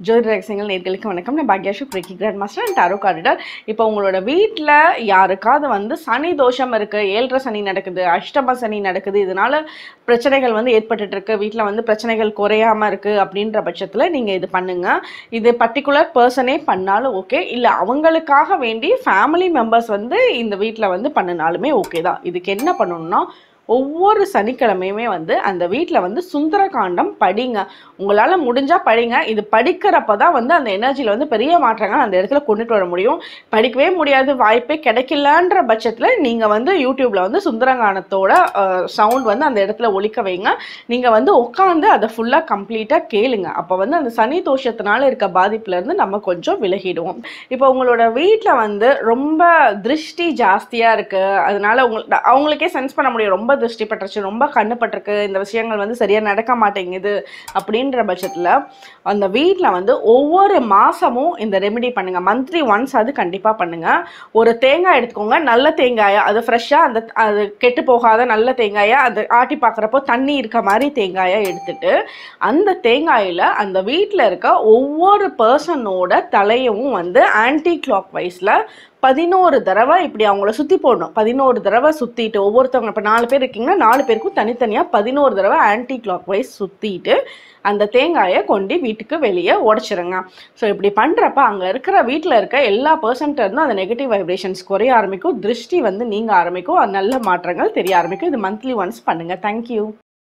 ஜோதி ரகசியங்கள் நேர்களுக்கு வணக்கம். நான் பாக்யாஷு பிரேக்கி grand master and tarot card reader. இப்போ உங்களோட வீட்டில் யாருக்காவது வந்து சனி தோஷம் இருக்குது, 7.5 சனி நடக்குது, அஷ்டம சனி நடக்குது, இதனால பிரச்சனைகள் வந்து ஏற்பட்டுட்டு இருக்கு, வீட்டில் வந்து பிரச்சனைகள் குறையாமல் இருக்குது அப்படின்ற பட்சத்தில் நீங்கள் இது பண்ணுங்கள். இது பர்டிகுலர் பர்சனே பண்ணாலும் ஓகே, இல்லை அவங்களுக்காக வேண்டி ஃபேமிலி மெம்பர்ஸ் வந்து இந்த வீட்டில் வந்து பண்ணினாலுமே ஓகே தான். இதுக்கு என்ன பண்ணணும்னா, ஒவ்வொரு சனிக்கிழமையுமே வந்து அந்த வீட்டில் வந்து சுந்தரகாண்டம் படிங்க. உங்களால் முடிஞ்சால் படிங்க. இது படிக்கிறப்ப தான் வந்து அந்த எனர்ஜியில் வந்து பெரிய மாற்றங்கள் அந்த இடத்துல கொண்டுட்டு வர முடியும். படிக்கவே முடியாது, வாய்ப்பே கிடைக்கலன்ற பட்சத்தில் நீங்கள் வந்து யூடியூப்பில் வந்து சுந்தரகாண்டத்தோட சவுண்ட் வந்து அந்த இடத்துல ஒலிக்க வைங்க. நீங்கள் வந்து உட்காந்து அதை ஃபுல்லாக கம்ப்ளீட்டாக கேளுங்க. அப்போ வந்து அந்த சனி தோஷத்தினால இருக்க பாதிப்புலேருந்து நம்ம கொஞ்சம் விலகிடுவோம். இப்போ உங்களோட வீட்டில் வந்து ரொம்ப திருஷ்டி ஜாஸ்தியாக இருக்குது, அதனால அவங்களுக்கே சென்ஸ் பண்ண முடியும், ரொம்ப திருஷ்டி பட்டுருச்சு, ரொம்ப கண்ணு பட்டிருக்கு, இந்த விஷயங்கள் வந்து சரியாக நடக்க மாட்டேங்குது அப்படின்ற பட்சத்தில் அந்த வீட்டில் வந்து ஒவ்வொரு மாதமும் இந்த ரெமெடி பண்ணுங்கள். மந்த்லி ஒன்ஸ் அது கண்டிப்பாக பண்ணுங்கள். ஒரு தேங்காய் எடுத்துக்கோங்க, நல்ல தேங்காயை, அது ஃப்ரெஷ்ஷாக அது கெட்டு போகாத நல்ல தேங்காயை, அது ஆட்டி பார்க்குறப்போ தண்ணி இருக்க மாதிரி தேங்காயை எடுத்துட்டு அந்த தேங்காயில் அந்த வீட்டில் இருக்க ஒவ்வொரு பர்சனோட தலையும் வந்து ஆன்டி கிளாக் வைஸில் 11 தடவை இப்படி அவங்கள சுற்றி போடணும். 11 தடவை சுற்றிட்டு ஒவ்வொருத்தவங்க, இப்போ 4 பேர் இருக்கீங்கன்னா 4 பேருக்கும் தனித்தனியாக 11 தடவை ஆன்டி கிளாக் வைஸ் சுற்றிட்டு அந்த தேங்காயை கொண்டு வீட்டுக்கு வெளியே உடச்சிருங்க. ஸோ இப்படி பண்ணுறப்ப அங்கே இருக்கிற வீட்டில் இருக்க எல்லா பர்சன்ட் இருந்தும் அந்த நெகட்டிவ் வைப்ரேஷன்ஸ் குறைய ஆரம்பிக்கும், திருஷ்டி வந்து நீங்க ஆரம்பிக்கும், நல்ல மாற்றங்கள் தெரிய ஆரம்பிக்கும். இது மந்த்லி ஒன்ஸ் பண்ணுங்கள். தேங்க்யூ.